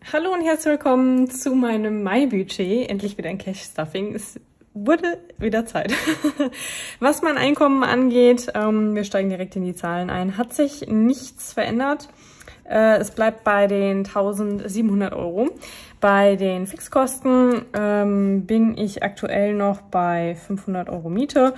Hallo und herzlich willkommen zu meinem Mai-Budget. Endlich wieder ein Cash-Stuffing. Es wurde wieder Zeit. Was mein Einkommen angeht, wir steigen direkt in die Zahlen ein, hat sich nichts verändert. Es bleibt bei den 1.700 Euro. Bei den Fixkosten bin ich aktuell noch bei 500 Euro Miete.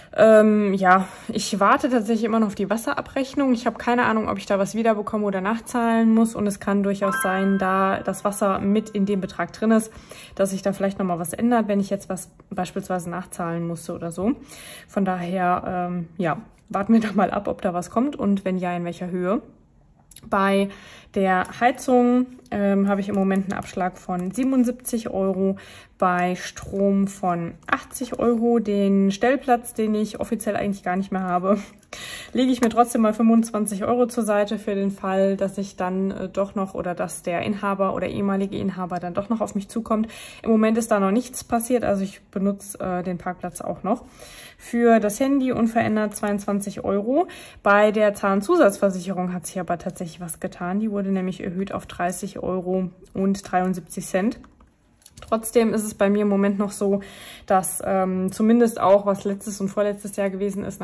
Ja, ich warte tatsächlich immer noch auf die Wasserabrechnung. Ich habe keine Ahnung, ob ich da was wiederbekomme oder nachzahlen muss. Und es kann durchaus sein, da das Wasser mit in dem Betrag drin ist, dass sich da vielleicht nochmal was ändert, wenn ich jetzt was beispielsweise nachzahlen musste oder so. Von daher, ja, warten wir da mal ab, ob da was kommt und wenn ja, in welcher Höhe. Bei der Heizung habe ich im Moment einen Abschlag von 77 Euro, bei Strom von 80 Euro. Den Stellplatz, den ich offiziell eigentlich gar nicht mehr habe, lege ich mir trotzdem mal 25 Euro zur Seite für den Fall, dass ich dann doch noch oder dass der Inhaber oder ehemalige Inhaber dann doch noch auf mich zukommt. Im Moment ist da noch nichts passiert, also ich benutze den Parkplatz auch noch. Für das Handy unverändert 22 Euro. Bei der Zahnzusatzversicherung hat sich aber tatsächlich was getan. Die wurde nämlich erhöht auf 30 Euro und 73 Cent. Trotzdem ist es bei mir im Moment noch so, dass zumindest auch, was letztes und vorletztes Jahr gewesen ist,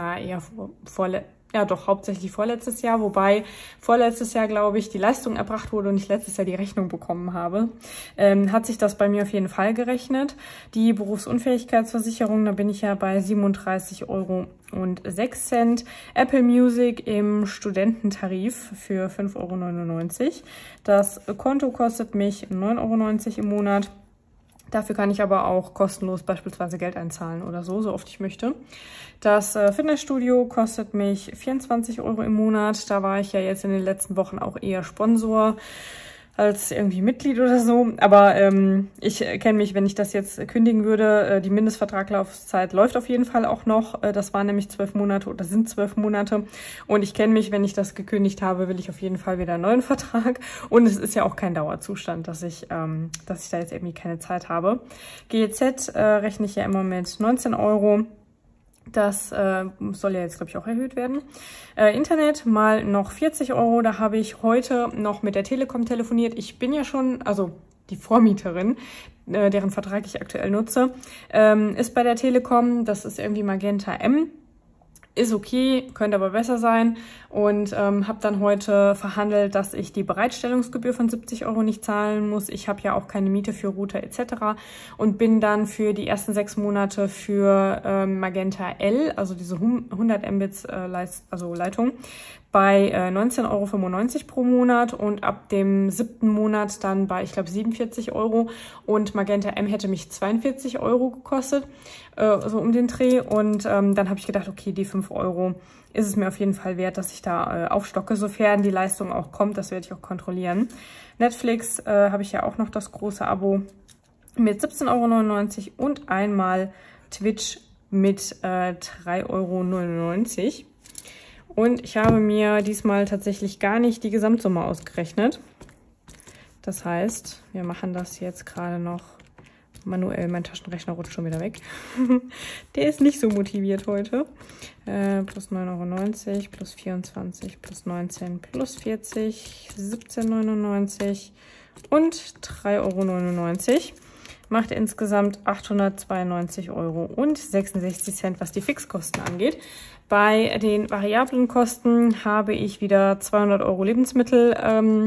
hauptsächlich vorletztes Jahr, wobei vorletztes Jahr, glaube ich, die Leistung erbracht wurde und ich letztes Jahr die Rechnung bekommen habe, hat sich das bei mir auf jeden Fall gerechnet. Die Berufsunfähigkeitsversicherung, da bin ich ja bei 37 Euro und 6 Cent. Apple Music im Studententarif für 5,99 Euro. Das Konto kostet mich 9,90 Euro im Monat. Dafür kann ich aber auch kostenlos beispielsweise Geld einzahlen oder so oft ich möchte. Das Fitnessstudio kostet mich 24 Euro im Monat. Da war ich ja jetzt in den letzten Wochen auch eher Sponsor als irgendwie Mitglied oder so. Aber ich kenne mich, wenn ich das jetzt kündigen würde, die Mindestvertragslaufzeit läuft auf jeden Fall auch noch. Das waren nämlich 12 Monate oder sind 12 Monate. Und ich kenne mich, wenn ich das gekündigt habe, will ich auf jeden Fall wieder einen neuen Vertrag. Und es ist ja auch kein Dauerzustand, dass ich da jetzt irgendwie keine Zeit habe. GEZ rechne ich ja immer mit 19 Euro. Das soll ja jetzt, glaube ich, auch erhöht werden. Internet mal noch 40 Euro. Da habe ich heute noch mit der Telekom telefoniert. Ich bin ja schon, also die Vormieterin, deren Vertrag ich aktuell nutze, ist bei der Telekom. Das ist irgendwie Magenta M. Ist okay, könnte aber besser sein und habe dann heute verhandelt, dass ich die Bereitstellungsgebühr von 70 Euro nicht zahlen muss. Ich habe ja auch keine Miete für Router etc. und bin dann für die ersten 6 Monate für Magenta L, also diese 100 Mbits Leitung, bei 19,95 Euro pro Monat und ab dem 7. Monat dann bei, ich glaube, 47 Euro und Magenta M hätte mich 42 Euro gekostet, so um den Dreh und dann habe ich gedacht, okay, die 5 Euro ist es mir auf jeden Fall wert, dass ich da aufstocke, sofern die Leistung auch kommt, das werde ich auch kontrollieren. Netflix habe ich ja auch noch das große Abo mit 17,99 Euro und einmal Twitch mit 3,99 Euro. Und ich habe mir diesmal tatsächlich gar nicht die Gesamtsumme ausgerechnet. Das heißt, wir machen das jetzt gerade noch manuell. Mein Taschenrechner rutscht schon wieder weg. Der ist nicht so motiviert heute. Plus 9,90 Euro, plus 24, plus 19, plus 40, 17,99 und 3,99 Euro. Macht insgesamt 892 Euro und 66 Cent, was die Fixkosten angeht. Bei den variablen Kosten habe ich wieder 200 Euro Lebensmittel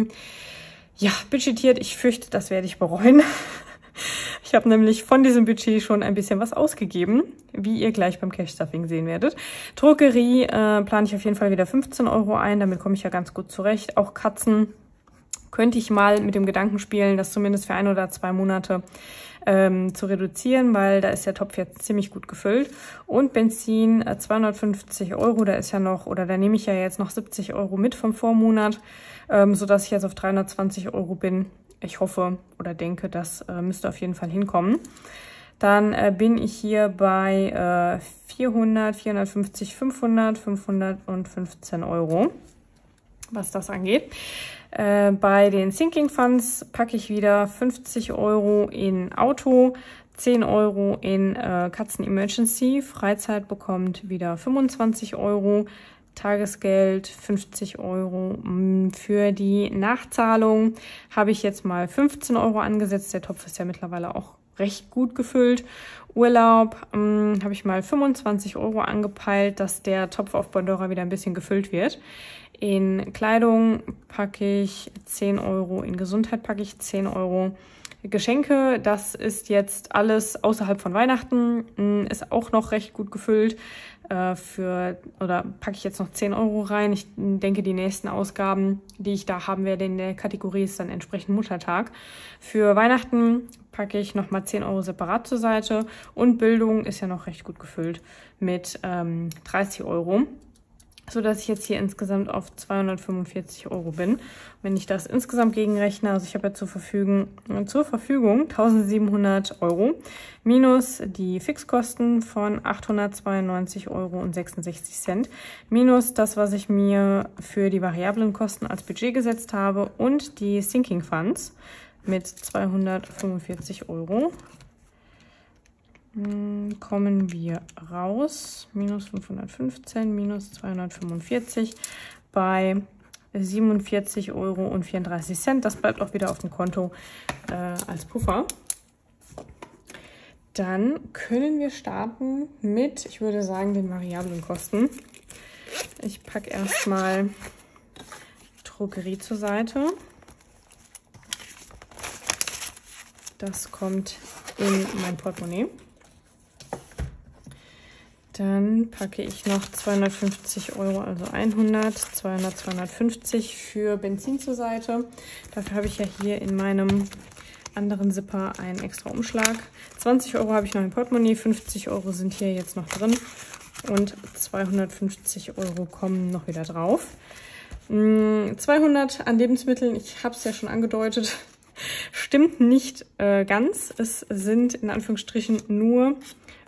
budgetiert. Ich fürchte, das werde ich bereuen. Ich habe nämlich von diesem Budget schon ein bisschen was ausgegeben, wie ihr gleich beim Cash-Stuffing sehen werdet. Drogerie plane ich auf jeden Fall wieder 15 Euro ein, damit komme ich ja ganz gut zurecht. Auch Katzen könnte ich mal mit dem Gedanken spielen, das zumindest für 1 oder 2 Monate zu reduzieren, weil da ist der Topf jetzt ziemlich gut gefüllt. Und Benzin 250 Euro, da ist ja noch, oder da nehme ich ja jetzt noch 70 Euro mit vom Vormonat, sodass ich jetzt auf 320 Euro bin. Ich hoffe oder denke, das müsste auf jeden Fall hinkommen. Dann bin ich hier bei 400, 450, 500, 515 Euro, was das angeht. Bei den Sinking Funds packe ich wieder 50 Euro in Auto, 10 Euro in Katzen Emergency. Freizeit bekommt wieder 25 Euro, Tagesgeld 50 Euro. Für die Nachzahlung habe ich jetzt mal 15 Euro angesetzt. Der Topf ist ja mittlerweile auch recht gut gefüllt. Urlaub habe ich mal 25 Euro angepeilt, dass der Topf auf Pandora wieder ein bisschen gefüllt wird. In Kleidung packe ich 10 Euro, in Gesundheit packe ich 10 Euro. Geschenke, das ist jetzt alles außerhalb von Weihnachten, ist auch noch recht gut gefüllt. Oder packe ich jetzt noch 10 Euro rein. Ich denke, die nächsten Ausgaben, die ich da haben werde in der Kategorie, ist dann entsprechend Muttertag. Für Weihnachten packe ich nochmal 10 Euro separat zur Seite und Bildung ist ja noch recht gut gefüllt mit 30 Euro. So dass ich jetzt hier insgesamt auf 245 Euro bin. Wenn ich das insgesamt gegenrechne, also ich habe ja zur Verfügung 1700 Euro minus die Fixkosten von 892,66 Euro minus das, was ich mir für die variablen Kosten als Budget gesetzt habe und die Sinking Funds mit 245 Euro. Kommen wir raus, minus 515, minus 245 bei 47,34 Euro. Das bleibt auch wieder auf dem Konto als Puffer. Dann können wir starten mit, ich würde sagen, den variablen Kosten. Ich packe erstmal Drogerie zur Seite. Das kommt in mein Portemonnaie. Dann packe ich noch 250 Euro, also 100, 200, 250 für Benzin zur Seite. Dafür habe ich ja hier in meinem anderen Zipper einen extra Umschlag. 20 Euro habe ich noch im Portemonnaie, 50 Euro sind hier jetzt noch drin und 250 Euro kommen noch wieder drauf. 200 an Lebensmitteln, ich habe es ja schon angedeutet, stimmt nicht ganz. Es sind in Anführungsstrichen nur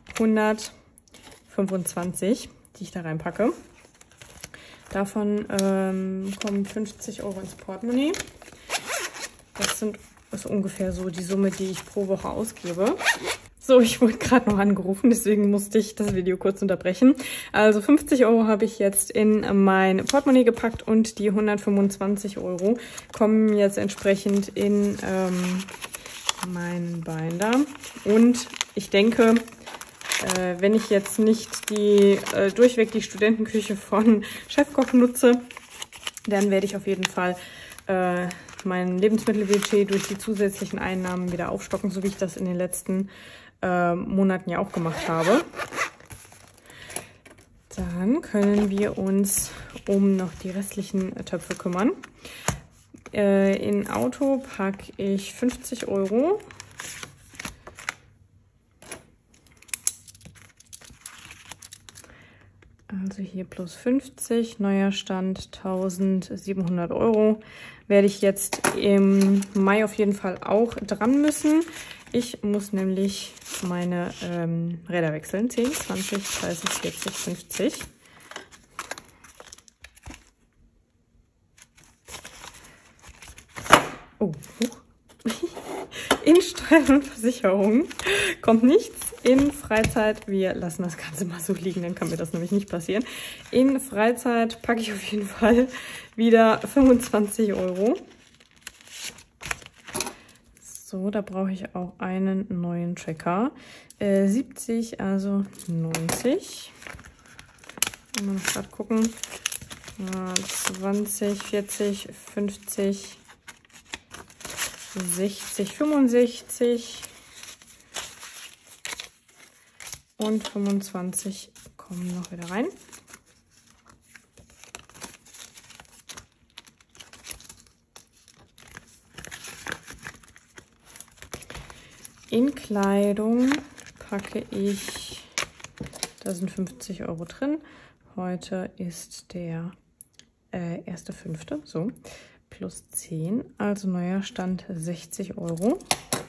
125, die ich da reinpacke. Davon kommen 50 Euro ins Portemonnaie. Das ist ungefähr so die Summe, die ich pro Woche ausgebe. So, ich wurde gerade noch angerufen, deswegen musste ich das Video kurz unterbrechen. Also 50 Euro habe ich jetzt in mein Portemonnaie gepackt und die 125 Euro kommen jetzt entsprechend in meinen Binder. Und ich denke, wenn ich jetzt nicht durchweg die Studentenküche von Chefkoch nutze, dann werde ich auf jeden Fall mein Lebensmittelbudget durch die zusätzlichen Einnahmen wieder aufstocken, so wie ich das in den letzten Monaten ja auch gemacht habe. Dann können wir uns um noch die restlichen Töpfe kümmern. In Auto packe ich 50 Euro. Also hier plus 50, neuer Stand 1700 Euro. Werde ich jetzt im Mai auf jeden Fall auch dran müssen. Ich muss nämlich meine Räder wechseln. 10, 20, 30, 40, 50. Oh, in Steuern und Versicherung kommt nichts. In Freizeit, wir lassen das Ganze mal so liegen, dann kann mir das nämlich nicht passieren. In Freizeit packe ich auf jeden Fall wieder 25 Euro. So, da brauche ich auch einen neuen Tracker. 70, also 90. Mal noch gerade gucken. 20, 40, 50, 60, 65 und 25 kommen noch wieder rein. In Kleidung packe ich, da sind 50 Euro drin. Heute ist der 1.5., so, plus 10, also neuer Stand 60 Euro.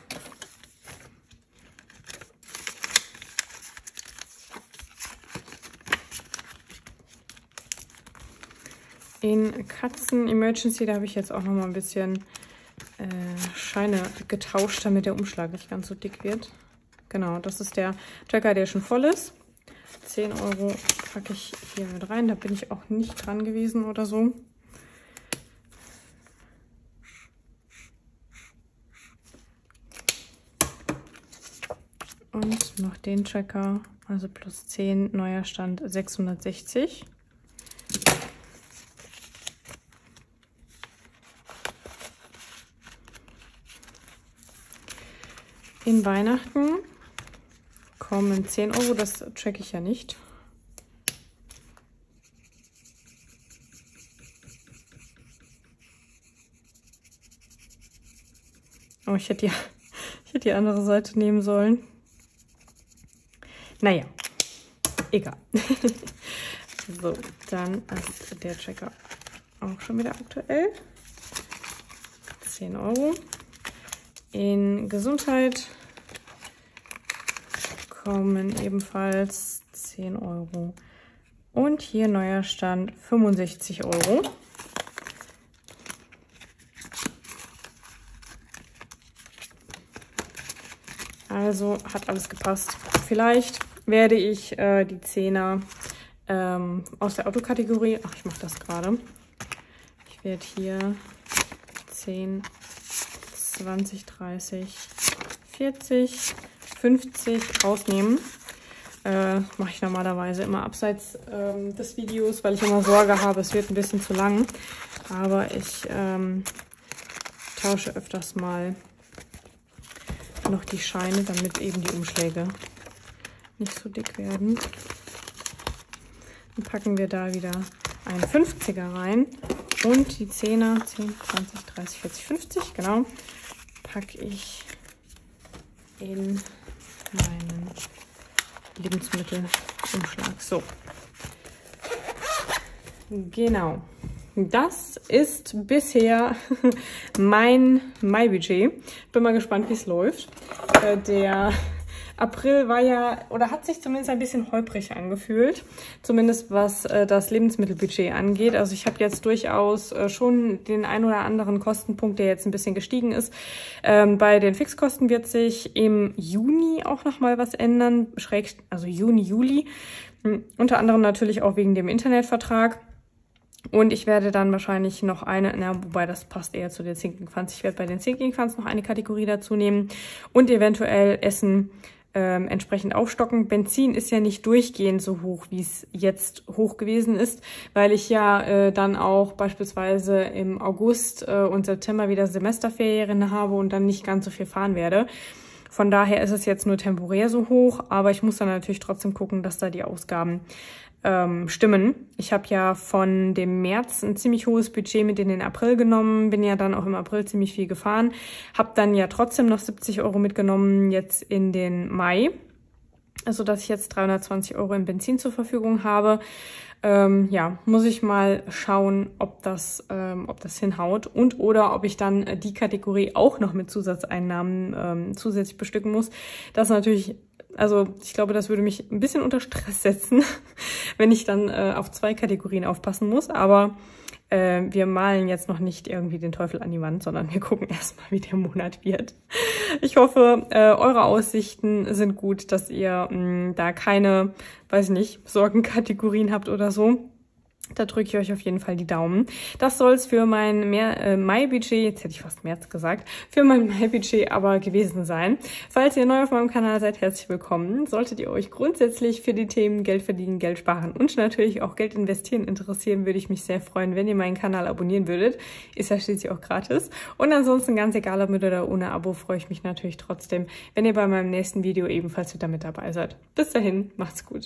In Katzen Emergency, da habe ich jetzt auch noch mal ein bisschen Scheine getauscht, damit der Umschlag nicht ganz so dick wird. Genau, das ist der Tracker, der schon voll ist. 10 € packe ich hier mit rein. Da bin ich auch nicht dran gewesen oder so. Und noch den Tracker, also plus 10, neuer Stand 660. In Weihnachten kommen 10 €, das tracke ich ja nicht. Oh, ich hätte die andere Seite nehmen sollen. Naja, egal. So, dann ist der Tracker auch schon wieder aktuell. 10 €. In Gesundheit kommen ebenfalls 10 €. Und hier neuer Stand 65 €. Also hat alles gepasst. Vielleicht werde ich die 10er aus der Autokategorie, ach, ich mache das gerade. Ich werde hier 10, 20, 30, 40, 50 rausnehmen. Mache ich normalerweise immer abseits des Videos, weil ich immer Sorge habe, es wird ein bisschen zu lang. Aber ich tausche öfters mal noch die Scheine, damit eben die Umschläge nicht so dick werden. Dann packen wir da wieder einen 50er rein und die 10er, 10, 20, 30, 40, 50, genau, packe ich in meinen Lebensmittelumschlag. So, genau. Das ist bisher mein Mai-Budget. Bin mal gespannt, wie es läuft. Der April war ja, oder hat sich zumindest ein bisschen holprig angefühlt. Zumindest was das Lebensmittelbudget angeht. Also ich habe jetzt durchaus schon den ein oder anderen Kostenpunkt, der jetzt ein bisschen gestiegen ist. Bei den Fixkosten wird sich im Juni auch nochmal was ändern. Also Juni, Juli. Unter anderem natürlich auch wegen dem Internetvertrag. Und ich werde dann wahrscheinlich noch wobei das passt eher zu den Sinking Funds. Ich werde bei den Sinking Funds noch eine Kategorie dazu nehmen und eventuell Essen entsprechend aufstocken. Benzin ist ja nicht durchgehend so hoch, wie es jetzt hoch gewesen ist, weil ich ja dann auch beispielsweise im August und September wieder Semesterferien habe und dann nicht ganz so viel fahren werde. Von daher ist es jetzt nur temporär so hoch, aber ich muss dann natürlich trotzdem gucken, dass da die Ausgaben stimmen. Ich habe ja von dem März ein ziemlich hohes Budget mit in den April genommen, bin ja dann auch im April ziemlich viel gefahren, habe dann ja trotzdem noch 70 € mitgenommen jetzt in den Mai, also dass ich jetzt 320 € im Benzin zur Verfügung habe. Ja, muss ich mal schauen, ob das hinhaut und oder ob ich dann die Kategorie auch noch mit Zusatzeinnahmen zusätzlich bestücken muss. Das ist natürlich, also ich glaube, das würde mich ein bisschen unter Stress setzen, wenn ich dann auf 2 Kategorien aufpassen muss. Aber wir malen jetzt noch nicht irgendwie den Teufel an die Wand, sondern wir gucken erstmal, wie der Monat wird. Ich hoffe, eure Aussichten sind gut, dass ihr da keine, weiß ich nicht, Sorgenkategorien habt oder so. Da drücke ich euch auf jeden Fall die Daumen. Das soll es für mein Mai-Budget, jetzt hätte ich fast März gesagt, für mein Mai-Budget aber gewesen sein. Falls ihr neu auf meinem Kanal seid, herzlich willkommen. Solltet ihr euch grundsätzlich für die Themen Geld verdienen, Geld sparen und natürlich auch Geld investieren interessieren, würde ich mich sehr freuen, wenn ihr meinen Kanal abonnieren würdet. Ist ja schließlich auch gratis. Und ansonsten, ganz egal ob mit oder ohne Abo, freue ich mich natürlich trotzdem, wenn ihr bei meinem nächsten Video ebenfalls wieder mit dabei seid. Bis dahin, macht's gut.